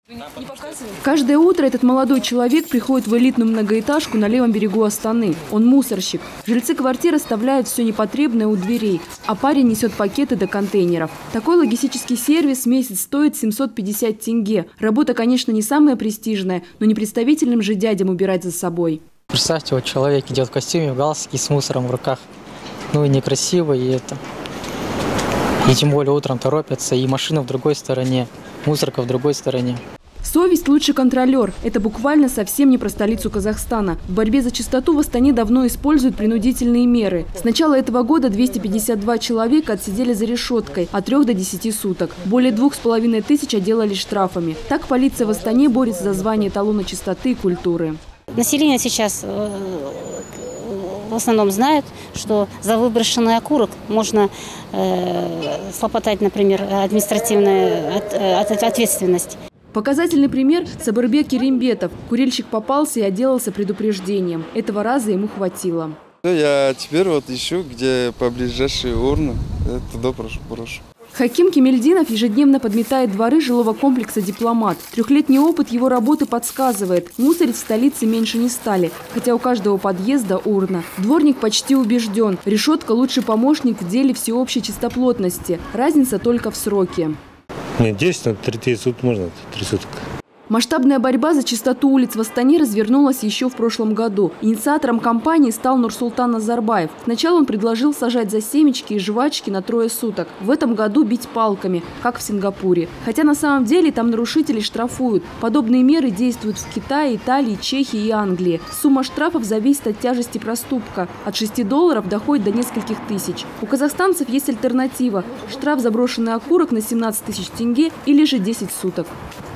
Каждое утро этот молодой человек приходит в элитную многоэтажку на левом берегу Астаны. Он мусорщик. Жильцы квартир оставляют все непотребное у дверей, а парень несет пакеты до контейнеров. Такой логистический сервис в месяц стоит 750 тенге. Работа, конечно, не самая престижная, но не представительным же дядям убирать за собой. Представьте, вот человек идет в костюме, в галстуке с мусором в руках. Ну и некрасиво, и это. И тем более утром торопятся, и машина в другой стороне, мусорка в другой стороне. Совесть – лучший контролер. Это буквально совсем не про столицу Казахстана. В борьбе за чистоту в Астане давно используют принудительные меры. С начала этого года 252 человека отсидели за решеткой от 3 до 10 суток. Более 2500 отделались штрафами. Так полиция в Астане борется за звание эталона чистоты и культуры. Население сейчас в основном знает, что за выброшенный окурок можно слопотать, например, административную ответственность. Показательный пример – Сабырбек Керимбетов. Курильщик попался и отделался предупреждением. Этого раза ему хватило. Я теперь вот ищу, где поближайшие урны. Я туда брошу. Хаким Кемельдинов ежедневно подметает дворы жилого комплекса «Дипломат». Трехлетний опыт его работы подсказывает – мусорить в столице меньше не стали, хотя у каждого подъезда урна. Дворник почти убежден – решетка – лучший помощник в деле всеобщей чистоплотности. Разница только в сроке. Нет, 10 на 3 суток можно, 3 суток. Масштабная борьба за чистоту улиц в Астане развернулась еще в прошлом году. Инициатором кампании стал Нурсултан Назарбаев. Сначала он предложил сажать за семечки и жвачки на 3 суток. В этом году бить палками, как в Сингапуре. Хотя на самом деле там нарушителей штрафуют. Подобные меры действуют в Китае, Италии, Чехии и Англии. Сумма штрафов зависит от тяжести проступка. От $6 доходит до нескольких тысяч. У казахстанцев есть альтернатива. Штраф за брошенный окурок на 17 000 тенге или же 10 суток.